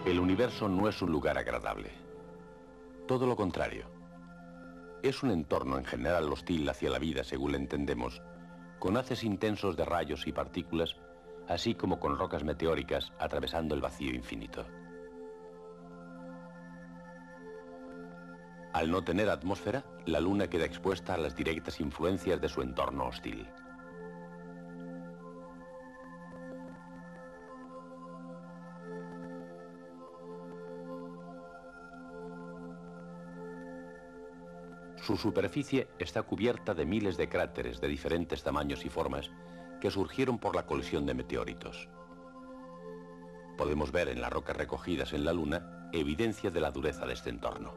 El universo no es un lugar agradable. Todo lo contrario. Es un entorno en general hostil hacia la vida, según la entendemos, con haces intensos de rayos y partículas, así como con rocas meteóricas atravesando el vacío infinito. Al no tener atmósfera, la Luna queda expuesta a las directas influencias de su entorno hostil. Su superficie está cubierta de miles de cráteres de diferentes tamaños y formas que surgieron por la colisión de meteoritos. Podemos ver en las rocas recogidas en la Luna evidencia de la dureza de este entorno.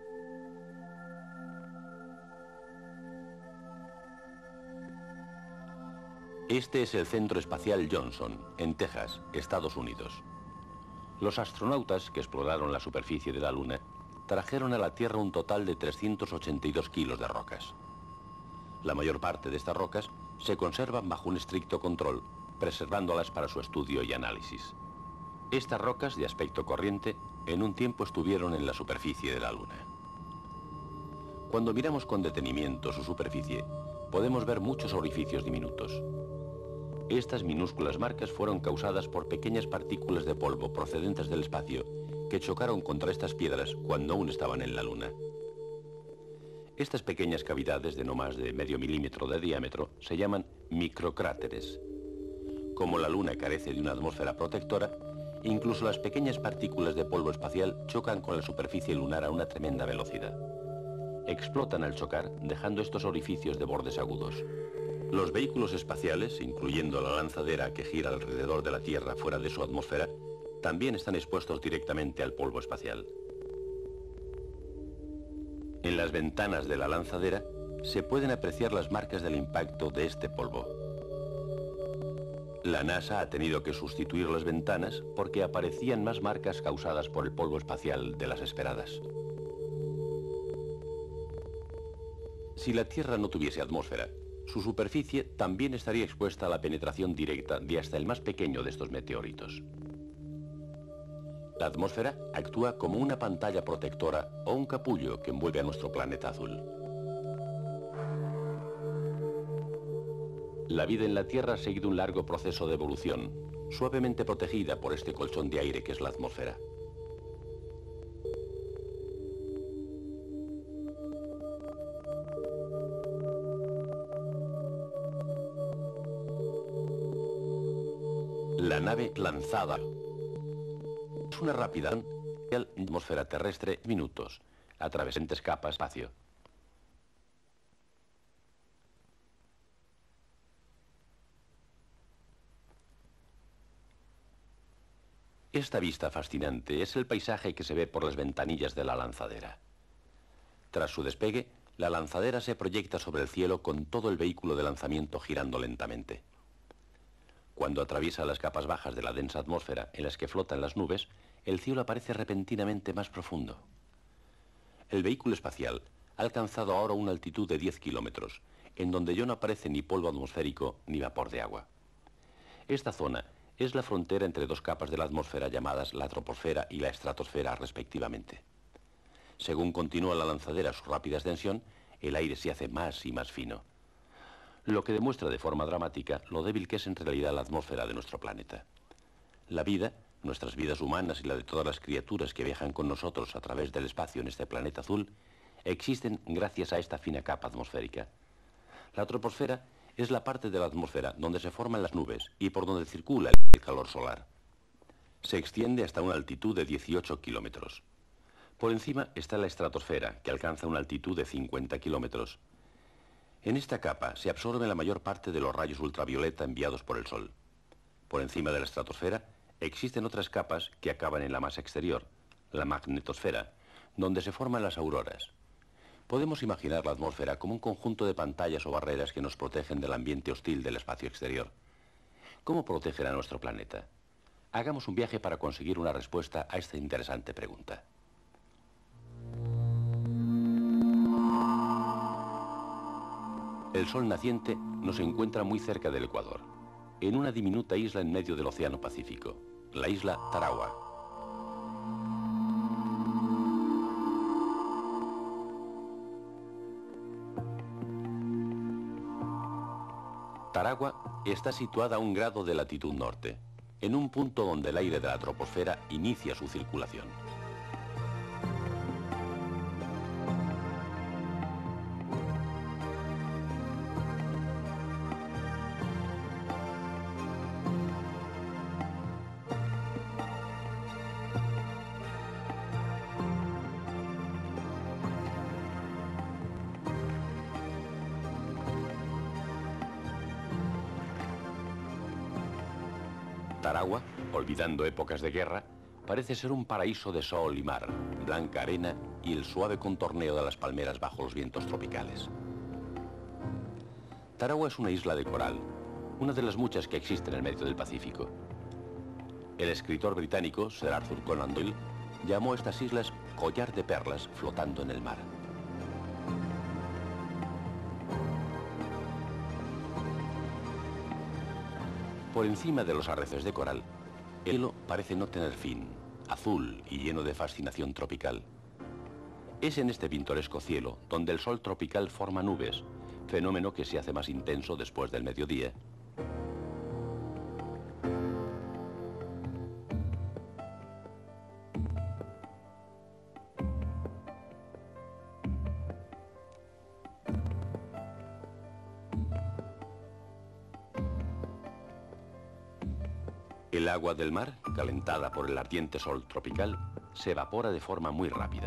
Este es el Centro Espacial Johnson, en Texas, Estados Unidos. Los astronautas que exploraron la superficie de la Luna trajeron a la Tierra un total de 382 kilos de rocas. La mayor parte de estas rocas se conservan bajo un estricto control, preservándolas para su estudio y análisis. Estas rocas, de aspecto corriente, en un tiempo estuvieron en la superficie de la Luna. Cuando miramos con detenimiento su superficie, podemos ver muchos orificios diminutos. Estas minúsculas marcas fueron causadas por pequeñas partículas de polvo procedentes del espacio que chocaron contra estas piedras cuando aún estaban en la Luna. Estas pequeñas cavidades de no más de medio milímetro de diámetro se llaman microcráteres. Como la Luna carece de una atmósfera protectora, incluso las pequeñas partículas de polvo espacial chocan con la superficie lunar a una tremenda velocidad. Explotan al chocar, dejando estos orificios de bordes agudos. Los vehículos espaciales, incluyendo la lanzadera que gira alrededor de la Tierra fuera de su atmósfera, también están expuestos directamente al polvo espacial. En las ventanas de la lanzadera se pueden apreciar las marcas del impacto de este polvo. La NASA ha tenido que sustituir las ventanas porque aparecían más marcas causadas por el polvo espacial de las esperadas. Si la Tierra no tuviese atmósfera, su superficie también estaría expuesta a la penetración directa de hasta el más pequeño de estos meteoritos. La atmósfera actúa como una pantalla protectora o un capullo que envuelve a nuestro planeta azul. La vida en la Tierra ha seguido un largo proceso de evolución, suavemente protegida por este colchón de aire que es la atmósfera. La nave lanzada es una rápida atmósfera terrestre minutos, a través de diferentes capas de espacio. Esta vista fascinante es el paisaje que se ve por las ventanillas de la lanzadera. Tras su despegue, la lanzadera se proyecta sobre el cielo con todo el vehículo de lanzamiento girando lentamente. Cuando atraviesa las capas bajas de la densa atmósfera en las que flotan las nubes, el cielo aparece repentinamente más profundo. El vehículo espacial ha alcanzado ahora una altitud de 10 kilómetros, en donde ya no aparece ni polvo atmosférico ni vapor de agua. Esta zona es la frontera entre dos capas de la atmósfera llamadas la troposfera y la estratosfera respectivamente. Según continúa la lanzadera su rápida extensión, el aire se hace más y más fino, lo que demuestra de forma dramática lo débil que es en realidad la atmósfera de nuestro planeta. La vida, nuestras vidas humanas y la de todas las criaturas que viajan con nosotros a través del espacio en este planeta azul, existen gracias a esta fina capa atmosférica. La troposfera es la parte de la atmósfera donde se forman las nubes y por donde circula el calor solar. Se extiende hasta una altitud de 18 kilómetros. Por encima está la estratosfera, que alcanza una altitud de 50 kilómetros. En esta capa se absorbe la mayor parte de los rayos ultravioleta enviados por el Sol. Por encima de la estratosfera existen otras capas que acaban en la masa exterior, la magnetosfera, donde se forman las auroras. Podemos imaginar la atmósfera como un conjunto de pantallas o barreras que nos protegen del ambiente hostil del espacio exterior. ¿Cómo protegen a nuestro planeta? Hagamos un viaje para conseguir una respuesta a esta interesante pregunta. El sol naciente nos encuentra muy cerca del Ecuador, en una diminuta isla en medio del Océano Pacífico, la isla Tarawa. Taragua está situada a 1 grado de latitud norte, en un punto donde el aire de la troposfera inicia su circulación. Taragua, olvidando épocas de guerra, parece ser un paraíso de sol y mar, blanca arena y el suave contorneo de las palmeras bajo los vientos tropicales. Taragua es una isla de coral, una de las muchas que existen en el medio del Pacífico. El escritor británico Sir Arthur Conan Doyle llamó a estas islas collar de perlas flotando en el mar. Por encima de los arrecifes de coral, el cielo parece no tener fin, azul y lleno de fascinación tropical. Es en este pintoresco cielo donde el sol tropical forma nubes, fenómeno que se hace más intenso después del mediodía. El agua del mar, calentada por el ardiente sol tropical, se evapora de forma muy rápida.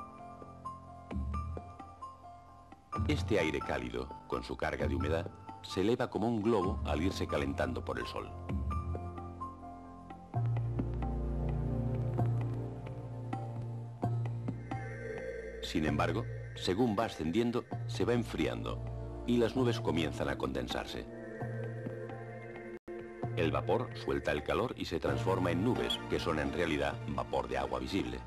Este aire cálido, con su carga de humedad, se eleva como un globo al irse calentando por el sol. Sin embargo, según va ascendiendo, se va enfriando y las nubes comienzan a condensarse. El vapor suelta el calor y se transforma en nubes, que son en realidad vapor de agua visible.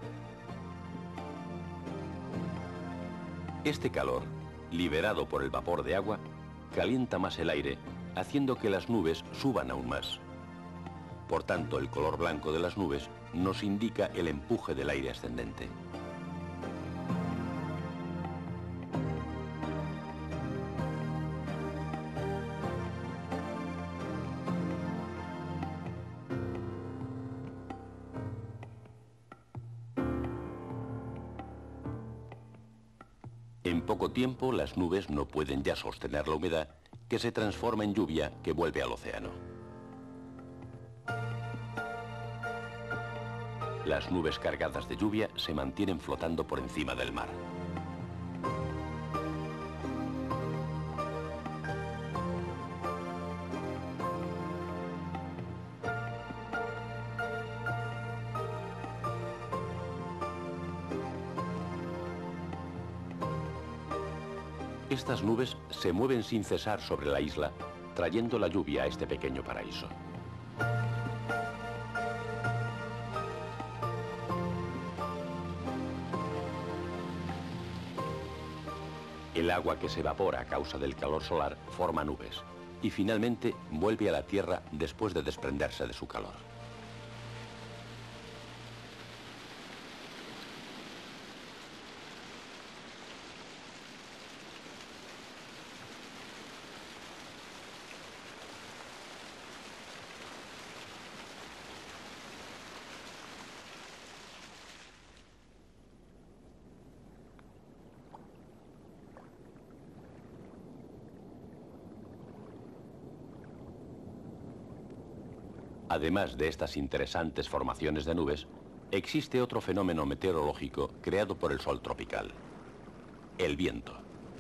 Este calor, liberado por el vapor de agua, calienta más el aire, haciendo que las nubes suban aún más. Por tanto, el color blanco de las nubes nos indica el empuje del aire ascendente. En poco tiempo, las nubes no pueden ya sostener la humedad, que se transforma en lluvia que vuelve al océano. Las nubes cargadas de lluvia se mantienen flotando por encima del mar. Estas nubes se mueven sin cesar sobre la isla, trayendo la lluvia a este pequeño paraíso. El agua que se evapora a causa del calor solar forma nubes y finalmente vuelve a la tierra después de desprenderse de su calor. Además de estas interesantes formaciones de nubes, existe otro fenómeno meteorológico creado por el sol tropical: el viento.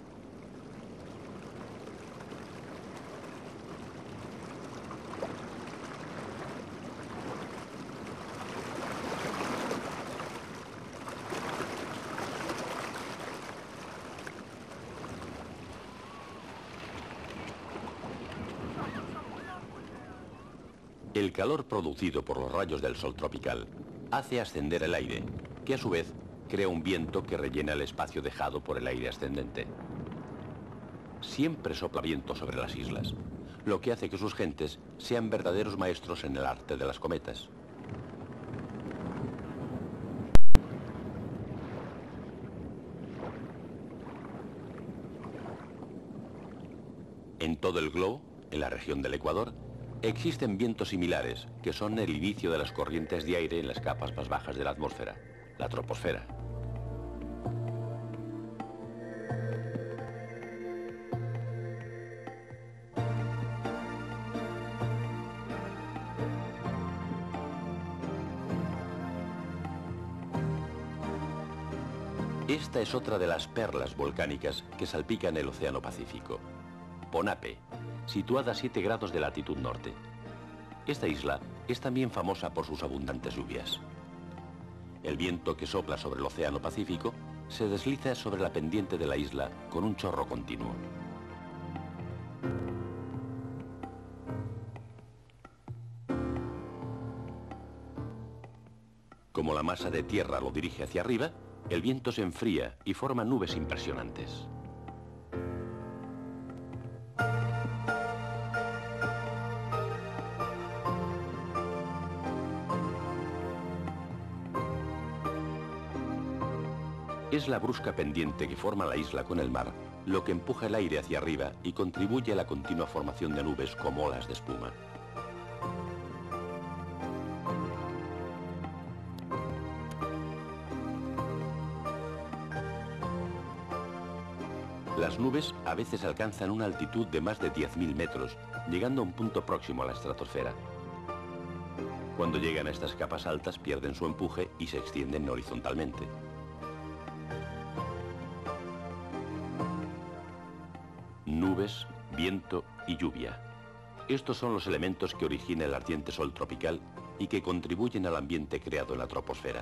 El calor producido por los rayos del sol tropical hace ascender el aire, que a su vez crea un viento que rellena el espacio dejado por el aire ascendente. Siempre sopla viento sobre las islas, lo que hace que sus gentes sean verdaderos maestros en el arte de las cometas. En todo el globo En la región del Ecuador existen vientos similares que son el inicio de las corrientes de aire en las capas más bajas de la atmósfera, la troposfera. Esta es otra de las perlas volcánicas que salpican el Océano Pacífico. Ponape, situada a 7 grados de latitud norte. Esta isla es también famosa por sus abundantes lluvias. El viento que sopla sobre el Océano Pacífico se desliza sobre la pendiente de la isla con un chorro continuo. Como la masa de tierra lo dirige hacia arriba, el viento se enfría y forma nubes impresionantes. Es la brusca pendiente que forma la isla con el mar lo que empuja el aire hacia arriba y contribuye a la continua formación de nubes como olas de espuma. Las nubes a veces alcanzan una altitud de más de 10.000 metros, llegando a un punto próximo a la estratosfera. Cuando llegan a estas capas altas pierden su empuje y se extienden horizontalmente. Nubes, viento y lluvia. Estos son los elementos que origina el ardiente sol tropical y que contribuyen al ambiente creado en la troposfera.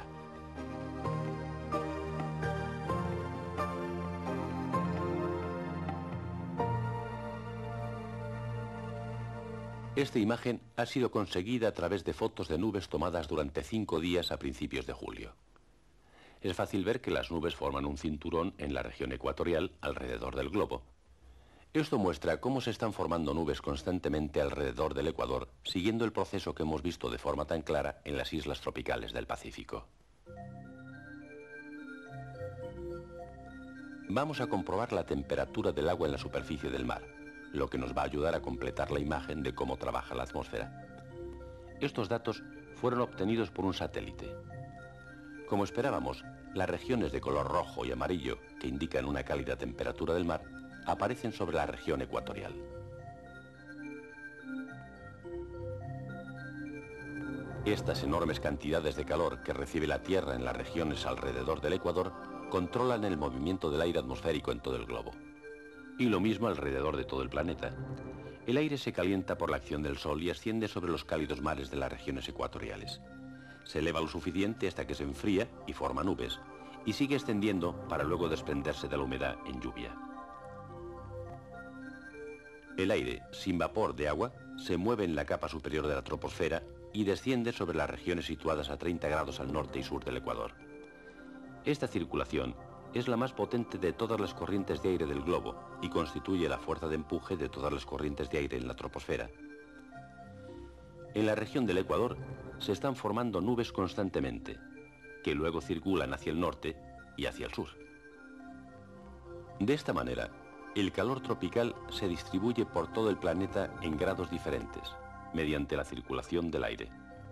Esta imagen ha sido conseguida a través de fotos de nubes tomadas durante 5 días a principios de julio. Es fácil ver que las nubes forman un cinturón en la región ecuatorial alrededor del globo. Esto muestra cómo se están formando nubes constantemente alrededor del Ecuador, siguiendo el proceso que hemos visto de forma tan clara en las islas tropicales del Pacífico. Vamos a comprobar la temperatura del agua en la superficie del mar, lo que nos va a ayudar a completar la imagen de cómo trabaja la atmósfera. Estos datos fueron obtenidos por un satélite. Como esperábamos, las regiones de color rojo y amarillo, que indican una cálida temperatura del mar, aparecen sobre la región ecuatorial. Estas enormes cantidades de calor que recibe la Tierra en las regiones alrededor del Ecuador controlan el movimiento del aire atmosférico en todo el globo. Y lo mismo alrededor de todo el planeta. El aire se calienta por la acción del Sol y asciende sobre los cálidos mares de las regiones ecuatoriales. Se eleva lo suficiente hasta que se enfría y forma nubes, y sigue extendiendo para luego desprenderse de la humedad en lluvia. El aire, sin vapor de agua, se mueve en la capa superior de la troposfera y desciende sobre las regiones situadas a 30 grados al norte y sur del Ecuador. Esta circulación es la más potente de todas las corrientes de aire del globo y constituye la fuerza de empuje de todas las corrientes de aire en la troposfera. En la región del Ecuador se están formando nubes constantemente, que luego circulan hacia el norte y hacia el sur. De esta manera, el calor tropical se distribuye por todo el planeta en grados diferentes, mediante la circulación del aire.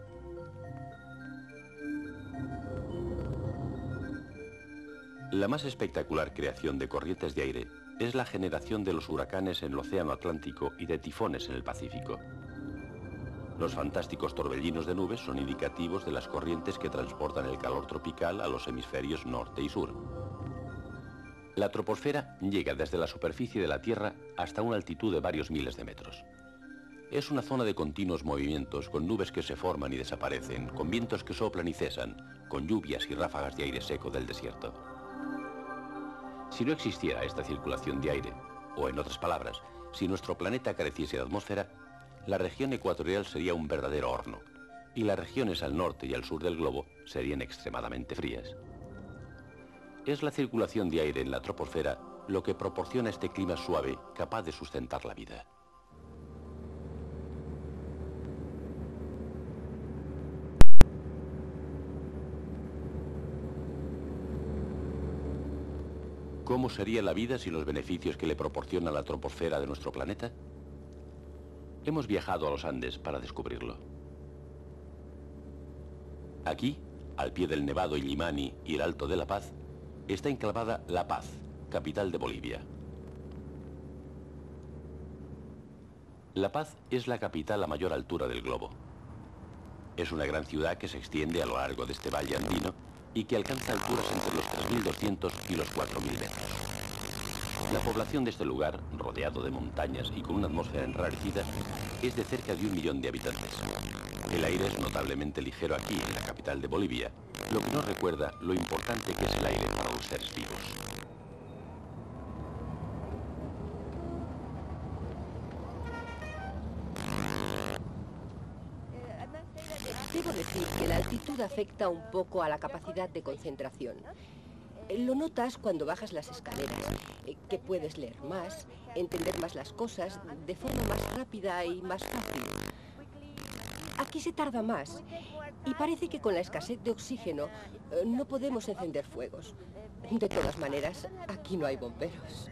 La más espectacular creación de corrientes de aire es la generación de los huracanes en el Océano Atlántico y de tifones en el Pacífico. Los fantásticos torbellinos de nubes son indicativos de las corrientes que transportan el calor tropical a los hemisferios norte y sur. La troposfera llega desde la superficie de la Tierra hasta una altitud de varios miles de metros. Es una zona de continuos movimientos, con nubes que se forman y desaparecen, con vientos que soplan y cesan, con lluvias y ráfagas de aire seco del desierto. Si no existiera esta circulación de aire, o en otras palabras, si nuestro planeta careciese de atmósfera, la región ecuatorial sería un verdadero horno, y las regiones al norte y al sur del globo serían extremadamente frías. Es la circulación de aire en la troposfera lo que proporciona este clima suave capaz de sustentar la vida. ¿Cómo sería la vida sin los beneficios que le proporciona la troposfera de nuestro planeta? Hemos viajado a los Andes para descubrirlo. Aquí, al pie del Nevado Illimani y el Alto de La Paz, está enclavada La Paz, capital de Bolivia. La Paz es la capital a mayor altura del globo. Es una gran ciudad que se extiende a lo largo de este valle andino y que alcanza alturas entre los 3.200 y los 4.000 metros. La población de este lugar, rodeado de montañas y con una atmósfera enrarecida, es de cerca de 1 millón de habitantes. El aire es notablemente ligero aquí, en la capital de Bolivia, lo que nos recuerda lo importante que es el aire para los seres vivos. Debo decir que la altitud afecta un poco a la capacidad de concentración. Lo notas cuando bajas las escaleras, que puedes leer más, entender más las cosas de forma más rápida y más fácil. Aquí se tarda más y parece que con la escasez de oxígeno no podemos encender fuegos. De todas maneras, aquí no hay bomberos.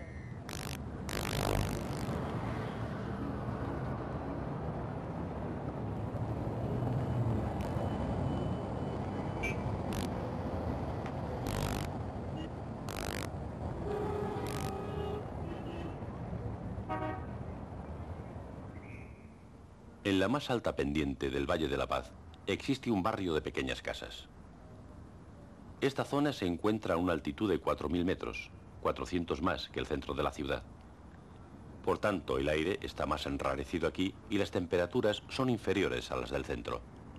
En la más alta pendiente del Valle de la Paz existe un barrio de pequeñas casas. Esta zona se encuentra a una altitud de 4.000 metros, 400 más que el centro de la ciudad. Por tanto, el aire está más enrarecido aquí y las temperaturas son inferiores a las del centro.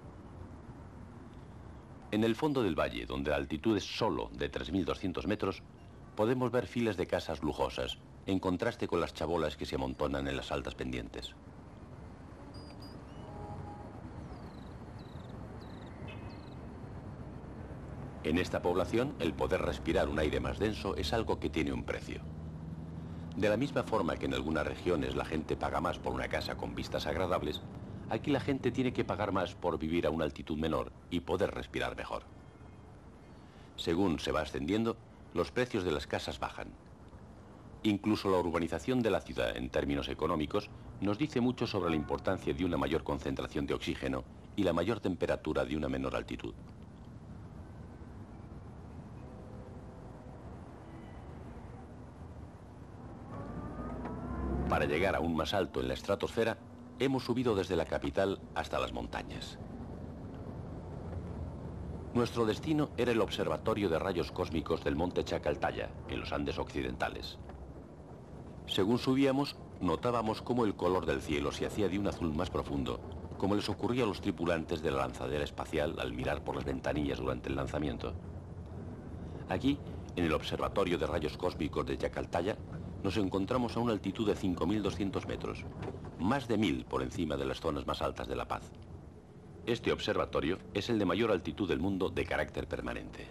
En el fondo del valle, donde la altitud es solo de 3.200 metros, podemos ver filas de casas lujosas, en contraste con las chabolas que se amontonan en las altas pendientes. En esta población, el poder respirar un aire más denso es algo que tiene un precio. De la misma forma que en algunas regiones la gente paga más por una casa con vistas agradables, aquí la gente tiene que pagar más por vivir a una altitud menor y poder respirar mejor. Según se va ascendiendo, los precios de las casas bajan. Incluso la urbanización de la ciudad, en términos económicos, nos dice mucho sobre la importancia de una mayor concentración de oxígeno y la mayor temperatura de una menor altitud. Para llegar aún más alto en la estratosfera, hemos subido desde la capital hasta las montañas. Nuestro destino era el observatorio de rayos cósmicos del monte Chacaltaya, en los Andes occidentales. Según subíamos, notábamos cómo el color del cielo se hacía de un azul más profundo, como les ocurría a los tripulantes de la lanzadera espacial al mirar por las ventanillas durante el lanzamiento. Aquí, en el observatorio de rayos cósmicos de Chacaltaya, nos encontramos a una altitud de 5.200 metros, más de 1.000 por encima de las zonas más altas de La Paz. Este observatorio es el de mayor altitud del mundo de carácter permanente.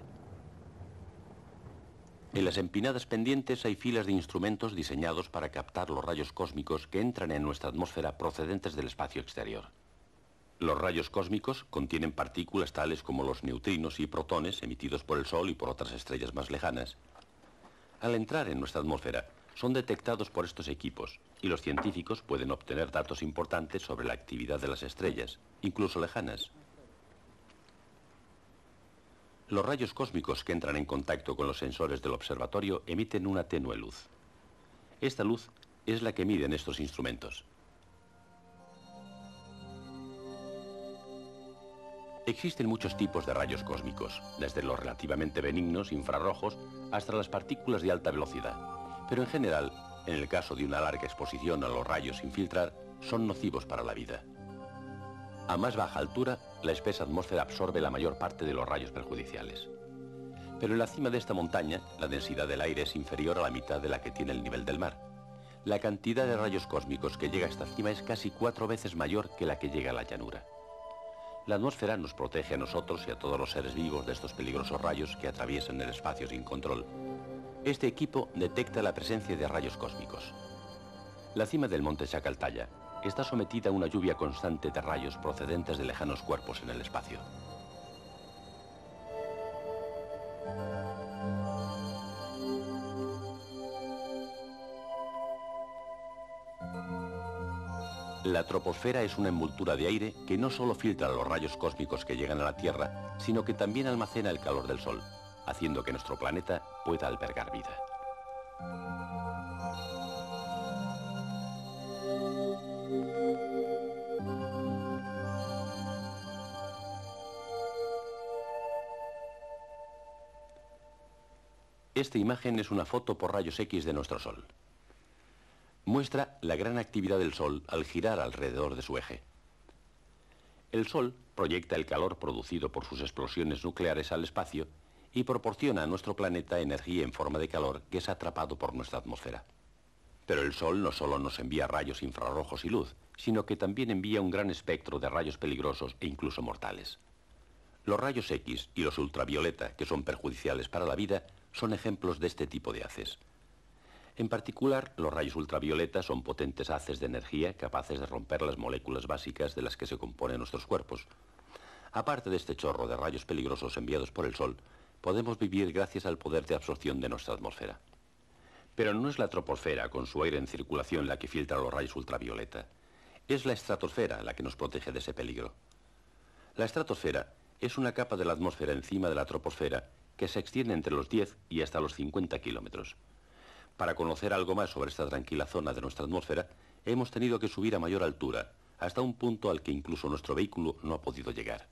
En las empinadas pendientes hay filas de instrumentos diseñados para captar los rayos cósmicos que entran en nuestra atmósfera procedentes del espacio exterior. Los rayos cósmicos contienen partículas tales como los neutrinos y protones emitidos por el Sol y por otras estrellas más lejanas. Al entrar en nuestra atmósfera, son detectados por estos equipos y los científicos pueden obtener datos importantes sobre la actividad de las estrellas, incluso lejanas. Los rayos cósmicos que entran en contacto con los sensores del observatorio emiten una tenue luz. Esta luz es la que miden estos instrumentos. Existen muchos tipos de rayos cósmicos, desde los relativamente benignos infrarrojos hasta las partículas de alta velocidad. Pero en general, en el caso de una larga exposición a los rayos sin filtrar, son nocivos para la vida. A más baja altura, la espesa atmósfera absorbe la mayor parte de los rayos perjudiciales. Pero en la cima de esta montaña, la densidad del aire es inferior a la mitad de la que tiene el nivel del mar. La cantidad de rayos cósmicos que llega a esta cima es casi 4 veces mayor que la que llega a la llanura. La atmósfera nos protege a nosotros y a todos los seres vivos de estos peligrosos rayos que atraviesan el espacio sin control. Este equipo detecta la presencia de rayos cósmicos. La cima del monte Chacaltaya está sometida a una lluvia constante de rayos procedentes de lejanos cuerpos en el espacio. La troposfera es una envoltura de aire que no solo filtra los rayos cósmicos que llegan a la Tierra, sino que también almacena el calor del Sol, haciendo que nuestro planeta pueda albergar vida. Esta imagen es una foto por rayos X de nuestro Sol. Muestra la gran actividad del Sol al girar alrededor de su eje. El Sol proyecta el calor producido por sus explosiones nucleares al espacio y proporciona a nuestro planeta energía en forma de calor que es atrapado por nuestra atmósfera. Pero el Sol no solo nos envía rayos infrarrojos y luz, sino que también envía un gran espectro de rayos peligrosos e incluso mortales. Los rayos X y los ultravioleta, que son perjudiciales para la vida, son ejemplos de este tipo de haces. En particular, los rayos ultravioleta son potentes haces de energía capaces de romper las moléculas básicas de las que se componen nuestros cuerpos. Aparte de este chorro de rayos peligrosos enviados por el Sol, podemos vivir gracias al poder de absorción de nuestra atmósfera. Pero no es la troposfera con su aire en circulación la que filtra los rayos ultravioleta. Es la estratosfera la que nos protege de ese peligro. La estratosfera es una capa de la atmósfera encima de la troposfera que se extiende entre los 10 y hasta los 50 kilómetros. Para conocer algo más sobre esta tranquila zona de nuestra atmósfera, hemos tenido que subir a mayor altura, hasta un punto al que incluso nuestro vehículo no ha podido llegar.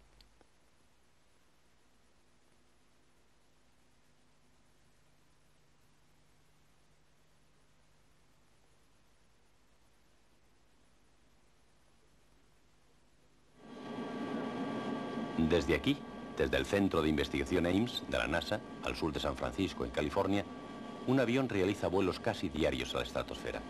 Desde aquí, desde el Centro de Investigación Ames de la NASA, al sur de San Francisco, en California, un avión realiza vuelos casi diarios a la estratosfera.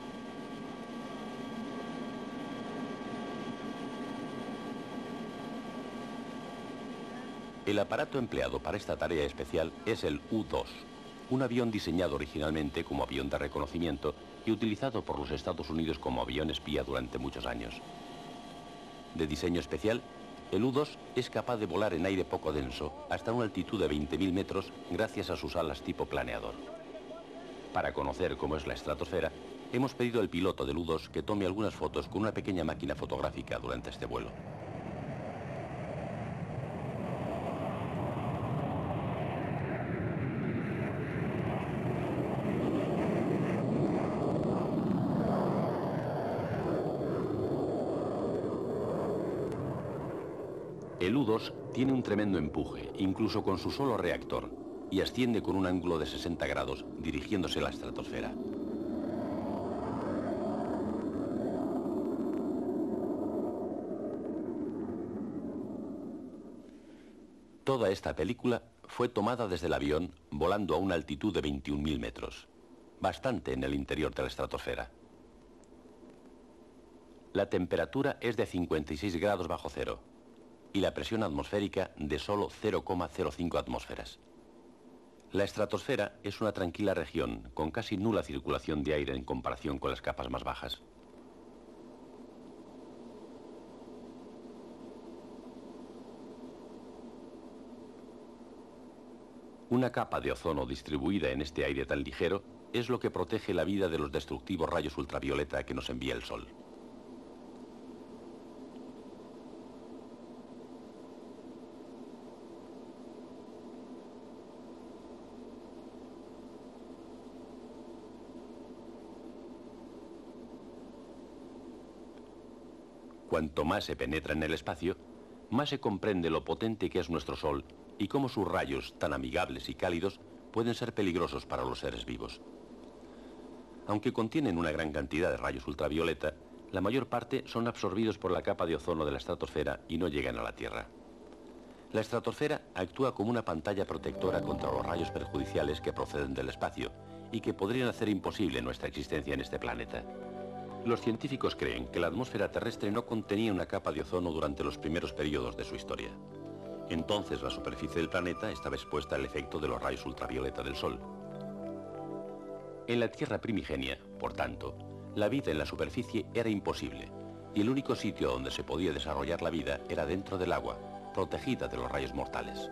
El aparato empleado para esta tarea especial es el U-2, un avión diseñado originalmente como avión de reconocimiento y utilizado por los Estados Unidos como avión espía durante muchos años. De diseño especial, el U-2 es capaz de volar en aire poco denso hasta una altitud de 20.000 metros gracias a sus alas tipo planeador. Para conocer cómo es la estratosfera, hemos pedido al piloto del U-2 que tome algunas fotos con una pequeña máquina fotográfica durante este vuelo. El U-2 tiene un tremendo empuje, incluso con su solo reactor, y asciende con un ángulo de 60 grados, dirigiéndose a la estratosfera. Toda esta película fue tomada desde el avión volando a una altitud de 21.000 metros, bastante en el interior de la estratosfera. La temperatura es de 56 grados bajo cero y la presión atmosférica de solo 0,05 atmósferas. La estratosfera es una tranquila región con casi nula circulación de aire en comparación con las capas más bajas. Una capa de ozono distribuida en este aire tan ligero es lo que protege la vida de los destructivos rayos ultravioleta que nos envía el Sol. Cuanto más se penetra en el espacio, más se comprende lo potente que es nuestro Sol y cómo sus rayos, tan amigables y cálidos, pueden ser peligrosos para los seres vivos. Aunque contienen una gran cantidad de rayos ultravioleta, la mayor parte son absorbidos por la capa de ozono de la estratosfera y no llegan a la Tierra. La estratosfera actúa como una pantalla protectora contra los rayos perjudiciales que proceden del espacio y que podrían hacer imposible nuestra existencia en este planeta. Los científicos creen que la atmósfera terrestre no contenía una capa de ozono durante los primeros periodos de su historia. Entonces la superficie del planeta estaba expuesta al efecto de los rayos ultravioleta del Sol. En la Tierra primigenia, por tanto, la vida en la superficie era imposible, y el único sitio donde se podía desarrollar la vida era dentro del agua, protegida de los rayos mortales.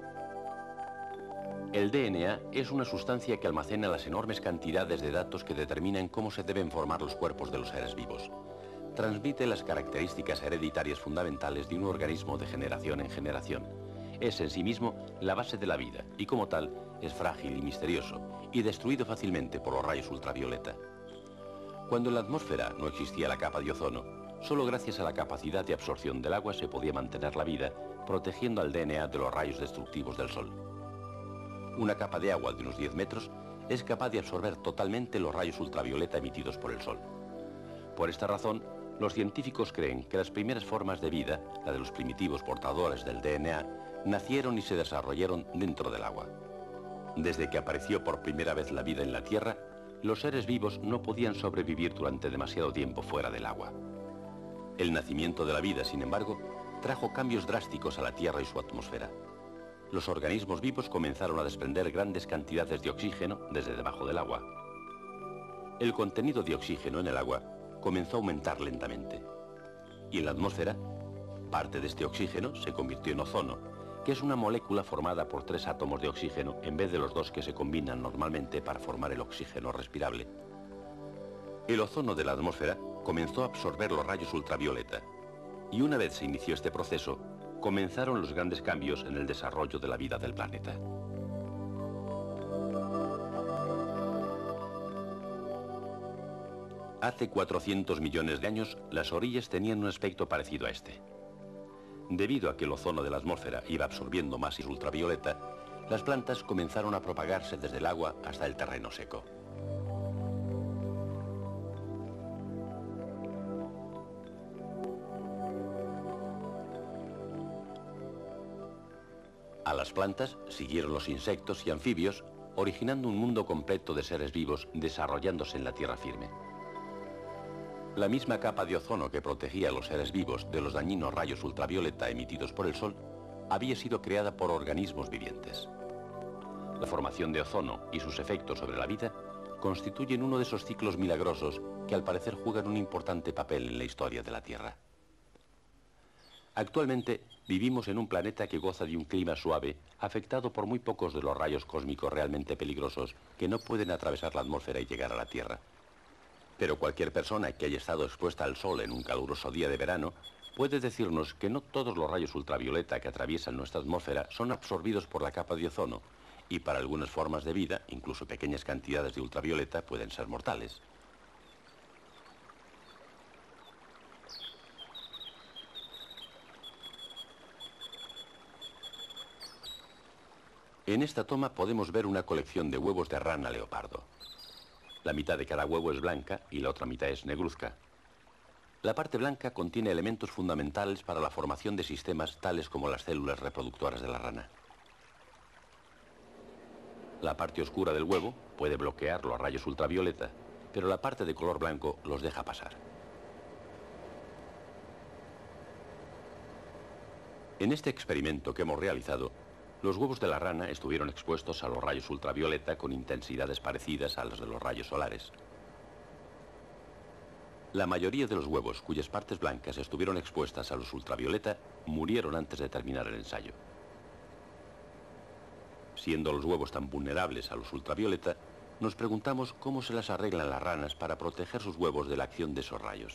El DNA es una sustancia que almacena las enormes cantidades de datos que determinan cómo se deben formar los cuerpos de los seres vivos. transmite las características hereditarias fundamentales de un organismo de generación en generación. Es en sí mismo la base de la vida y como tal es frágil y misterioso y destruido fácilmente por los rayos ultravioleta. Cuando en la atmósfera no existía la capa de ozono, solo gracias a la capacidad de absorción del agua se podía mantener la vida, protegiendo al DNA de los rayos destructivos del Sol. Una capa de agua de unos 10 metros es capaz de absorber totalmente los rayos ultravioleta emitidos por el Sol. Por esta razón, los científicos creen que las primeras formas de vida, la de los primitivos portadores del DNA, nacieron y se desarrollaron dentro del agua. Desde que apareció por primera vez la vida en la Tierra, los seres vivos no podían sobrevivir durante demasiado tiempo fuera del agua. El nacimiento de la vida, sin embargo, trajo cambios drásticos a la Tierra y su atmósfera. Los organismos vivos comenzaron a desprender grandes cantidades de oxígeno desde debajo del agua. El contenido de oxígeno en el agua comenzó a aumentar lentamente. Y en la atmósfera, parte de este oxígeno se convirtió en ozono, que es una molécula formada por 3 átomos de oxígeno en vez de los 2 que se combinan normalmente para formar el oxígeno respirable. El ozono de la atmósfera comenzó a absorber los rayos ultravioleta, y una vez se inició este proceso, comenzaron los grandes cambios en el desarrollo de la vida del planeta. Hace 400 millones de años, las orillas tenían un aspecto parecido a este. Debido a que el ozono de la atmósfera iba absorbiendo más ultravioleta, las plantas comenzaron a propagarse desde el agua hasta el terreno seco. A las plantas siguieron los insectos y anfibios, originando un mundo completo de seres vivos desarrollándose en la tierra firme. La misma capa de ozono que protegía a los seres vivos de los dañinos rayos ultravioleta emitidos por el Sol había sido creada por organismos vivientes. La formación de ozono y sus efectos sobre la vida constituyen uno de esos ciclos milagrosos que al parecer juegan un importante papel en la historia de la Tierra. Actualmente vivimos en un planeta que goza de un clima suave, afectado por muy pocos de los rayos cósmicos realmente peligrosos que no pueden atravesar la atmósfera y llegar a la Tierra. Pero cualquier persona que haya estado expuesta al sol en un caluroso día de verano puede decirnos que no todos los rayos ultravioleta que atraviesan nuestra atmósfera son absorbidos por la capa de ozono, y para algunas formas de vida, incluso pequeñas cantidades de ultravioleta pueden ser mortales. En esta toma podemos ver una colección de huevos de rana leopardo. La mitad de cada huevo es blanca y la otra mitad es negruzca. La parte blanca contiene elementos fundamentales para la formación de sistemas tales como las células reproductoras de la rana. La parte oscura del huevo puede bloquear los rayos ultravioleta, pero la parte de color blanco los deja pasar. En este experimento que hemos realizado, los huevos de la rana estuvieron expuestos a los rayos ultravioleta con intensidades parecidas a las de los rayos solares. La mayoría de los huevos cuyas partes blancas estuvieron expuestas a los ultravioleta murieron antes de terminar el ensayo. Siendo los huevos tan vulnerables a los ultravioleta, nos preguntamos cómo se las arreglan las ranas para proteger sus huevos de la acción de esos rayos.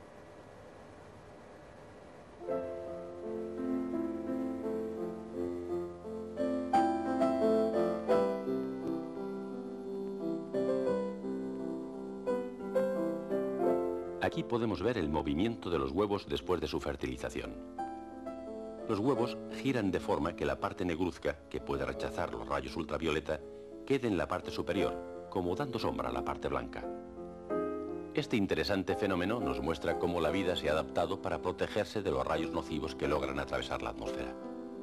Aquí podemos ver el movimiento de los huevos después de su fertilización. Los huevos giran de forma que la parte negruzca, que puede rechazar los rayos ultravioleta, quede en la parte superior, como dando sombra a la parte blanca. Este interesante fenómeno nos muestra cómo la vida se ha adaptado para protegerse de los rayos nocivos que logran atravesar la atmósfera.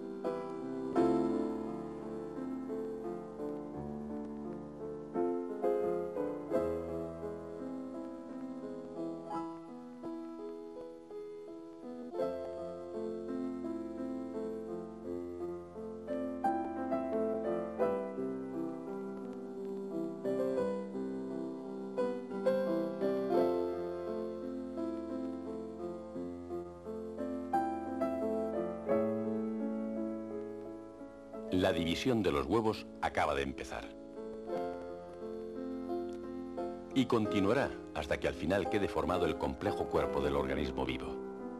La división de los huevos acaba de empezar. Y continuará hasta que al final quede formado el complejo cuerpo del organismo vivo.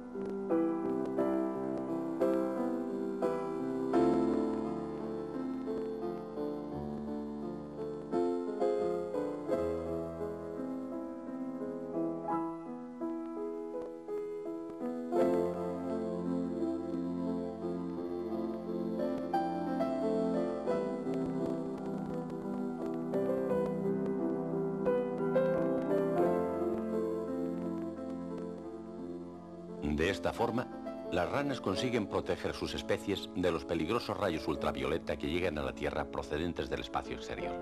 De esta forma, las ranas consiguen proteger sus especies de los peligrosos rayos ultravioleta que llegan a la Tierra procedentes del espacio exterior.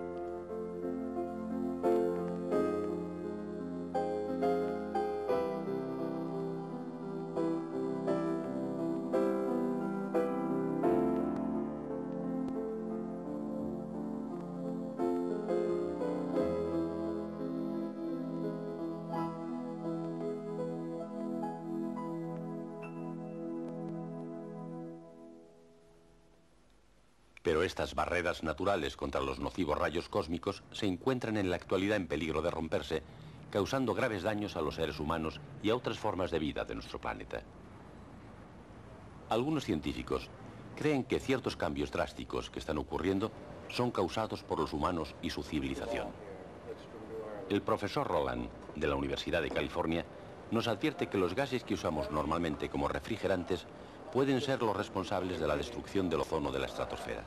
Pero estas barreras naturales contra los nocivos rayos cósmicos se encuentran en la actualidad en peligro de romperse, causando graves daños a los seres humanos y a otras formas de vida de nuestro planeta. Algunos científicos creen que ciertos cambios drásticos que están ocurriendo son causados por los humanos y su civilización. El profesor Roland, de la Universidad de California, nos advierte que los gases que usamos normalmente como refrigerantes pueden ser los responsables de la destrucción del ozono de la estratosfera.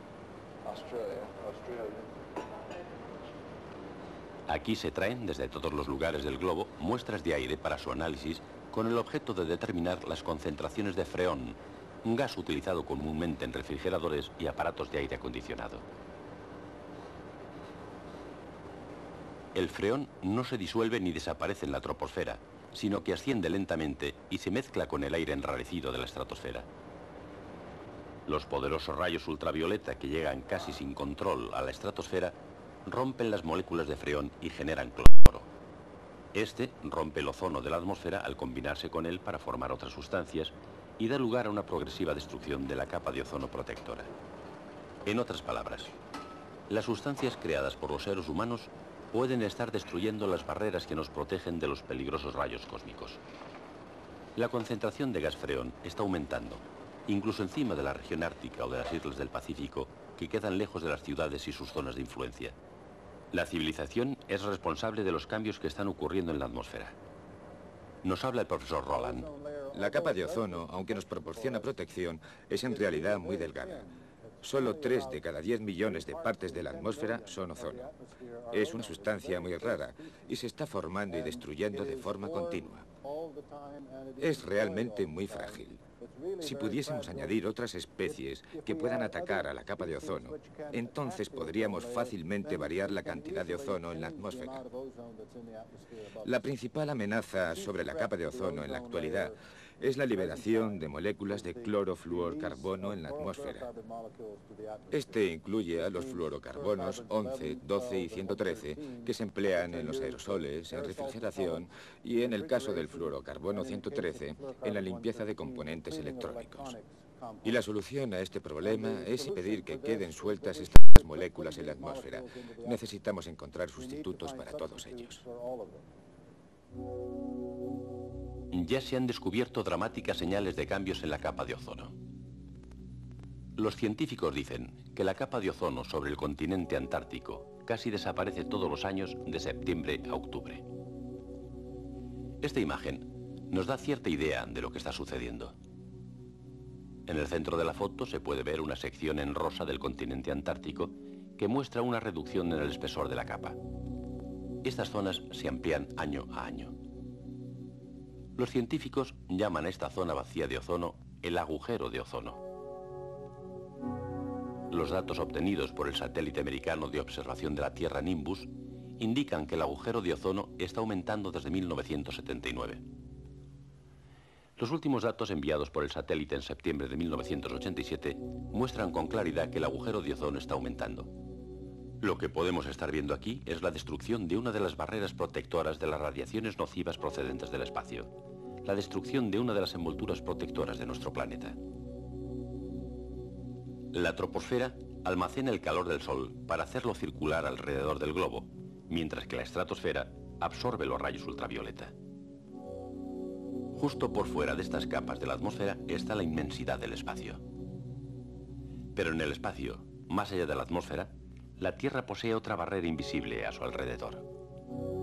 Aquí se traen desde todos los lugares del globo muestras de aire para su análisis con el objeto de determinar las concentraciones de freón, un gas utilizado comúnmente en refrigeradores y aparatos de aire acondicionado. El freón no se disuelve ni desaparece en la troposfera, sino que asciende lentamente y se mezcla con el aire enrarecido de la estratosfera. Los poderosos rayos ultravioleta que llegan casi sin control a la estratosfera rompen las moléculas de freón y generan cloro. Este rompe el ozono de la atmósfera al combinarse con él para formar otras sustancias y da lugar a una progresiva destrucción de la capa de ozono protectora. En otras palabras, las sustancias creadas por los seres humanos pueden estar destruyendo las barreras que nos protegen de los peligrosos rayos cósmicos. La concentración de gas freón está aumentando, incluso encima de la región ártica o de las islas del Pacífico, que quedan lejos de las ciudades y sus zonas de influencia. La civilización es responsable de los cambios que están ocurriendo en la atmósfera. Nos habla el profesor Roland. La capa de ozono, aunque nos proporciona protección, es en realidad muy delgada. Solo 3 de cada 10 millones de partes de la atmósfera son ozono. Es una sustancia muy rara y se está formando y destruyendo de forma continua. Es realmente muy frágil. Si pudiésemos añadir otras especies que puedan atacar a la capa de ozono, entonces podríamos fácilmente variar la cantidad de ozono en la atmósfera. La principal amenaza sobre la capa de ozono en la actualidad es la liberación de moléculas de clorofluorcarbono en la atmósfera. Este incluye a los fluorocarbonos 11, 12 y 113 que se emplean en los aerosoles, en refrigeración y, en el caso del fluorocarbono 113, en la limpieza de componentes electrónicos. Y la solución a este problema es impedir que queden sueltas estas moléculas en la atmósfera. Necesitamos encontrar sustitutos para todos ellos. Ya se han descubierto dramáticas señales de cambios en la capa de ozono. Los científicos dicen que la capa de ozono sobre el continente antártico casi desaparece todos los años de septiembre a octubre. Esta imagen nos da cierta idea de lo que está sucediendo. En el centro de la foto se puede ver una sección en rosa del continente antártico que muestra una reducción en el espesor de la capa. Estas zonas se amplían año a año. Los científicos llaman a esta zona vacía de ozono el agujero de ozono. Los datos obtenidos por el satélite americano de observación de la Tierra Nimbus indican que el agujero de ozono está aumentando desde 1979. Los últimos datos enviados por el satélite en septiembre de 1987 muestran con claridad que el agujero de ozono está aumentando. Lo que podemos estar viendo aquí es la destrucción de una de las barreras protectoras de las radiaciones nocivas procedentes del espacio, la destrucción de una de las envolturas protectoras de nuestro planeta. La troposfera almacena el calor del Sol para hacerlo circular alrededor del globo, mientras que la estratosfera absorbe los rayos ultravioleta. Justo por fuera de estas capas de la atmósfera está la inmensidad del espacio. Pero en el espacio, más allá de la atmósfera, la Tierra posee otra barrera invisible a su alrededor.